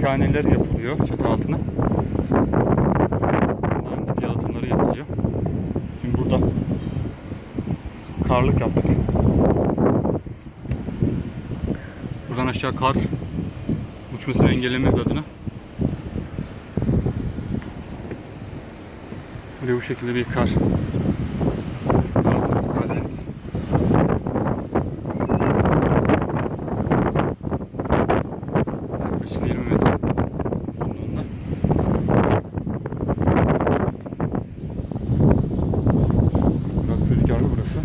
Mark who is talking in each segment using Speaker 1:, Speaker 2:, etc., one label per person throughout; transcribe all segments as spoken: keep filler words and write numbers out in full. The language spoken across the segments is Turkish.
Speaker 1: taneler yapılıyor çatı altına. Bunların da yalıtımları yapılıyor. Şimdi burada karlık yaptık. Buradan aşağı kar uçmasını engellemek adına böyle bu şekilde bir kar Karadeniz. Yaklaşık yirmi metre uzunluğunda. Biraz rüzgarlı burası.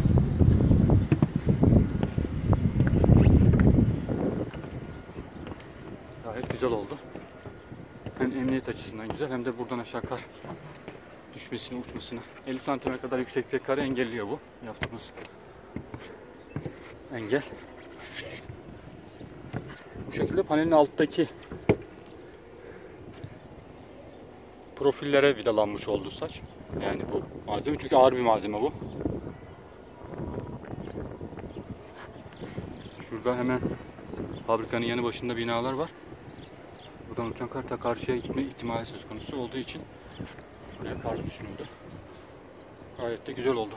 Speaker 1: Gayet güzel oldu. Hem emniyet açısından güzel hem de buradan aşağı kar düşmesini, uçmasını. elli santimetre kadar yüksekte karı engelliyor bu yaptığımız engel. Bu şekilde panelin alttaki profillere vidalanmış oldu saç. Yani bu malzeme çünkü ağır bir malzeme bu. Şurada hemen fabrikanın yanı başında binalar var. Buradan uçan kar ta karşıya gitme ihtimali söz konusu olduğu için buraya kar düşünüldü. Gayet de güzel oldu.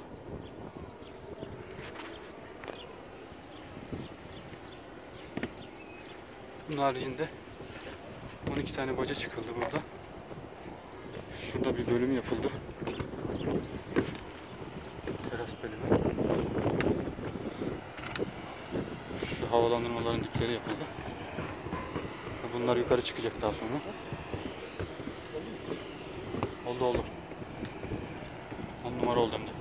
Speaker 1: Bunun haricinde on iki tane baca çıkıldı burada. Şurada bir bölüm yapıldı. Teras bölümü. Şu havalandırmaların dipleri yapıldı. Bunlar yukarı çıkacak daha sonra. Oldu oldu. on numara oldu hem de.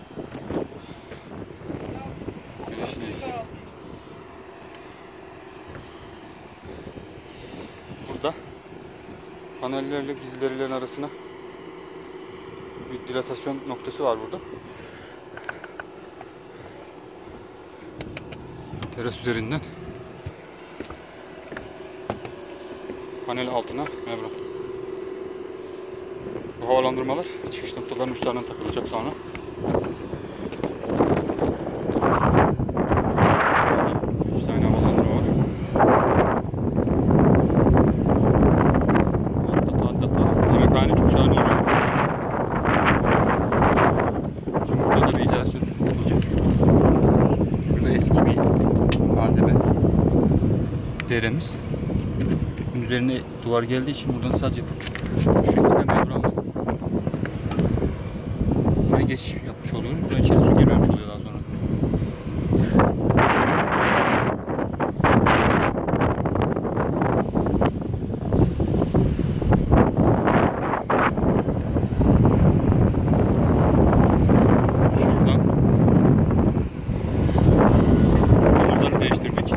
Speaker 1: Güneşliyiz. Burada panellerle gizlerilerin arasına bir dilatasyon noktası var burada. Teras üzerinden panel altına membran. Bu havalandırmalar çıkış noktalarının uçlarından takılacak sonra. üç tane havalandırma var. Altta tadilat var. Yemekhane çok şahane oluyor. Şimdi burada da bir izolasyon yapılacak. Şurada eski bir malzeme deremiz. Üzerine duvar geldiği için buradan sadece bu şekilde membranla buraya geçiş yapmış oluyorum. Buradan içeri su girmemiş oluyor daha sonra. Şuradan omuzları değiştirdik.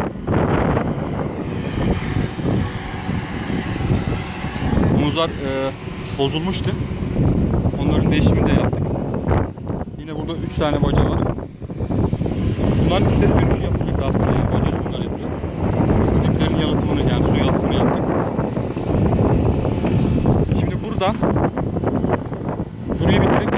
Speaker 1: Omuzlar e, bozulmuştu. Onların değişimini de yaptık. Yine burada üç tane baca var. Bunların üstleri dönüşü yapılacak daha sonra. Yani bacacı bunlar yapacak. Diplerin yalıtımını yani su yalıtımını yaptık. Şimdi buradan burayı bitirdik.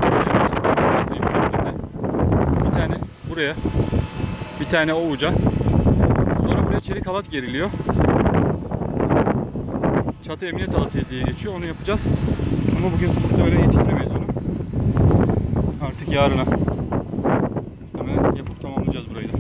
Speaker 1: Bir tane buraya, bir tane o uca. Sonra buraya çelik halat geriliyor. Çatı emniyet halatı diye geçiyor. Onu yapacağız. Ama bugün muhtemelen yetiştiremeyiz onu. Artık yarına muhtemelen yapıp tamamlayacağız burayı da.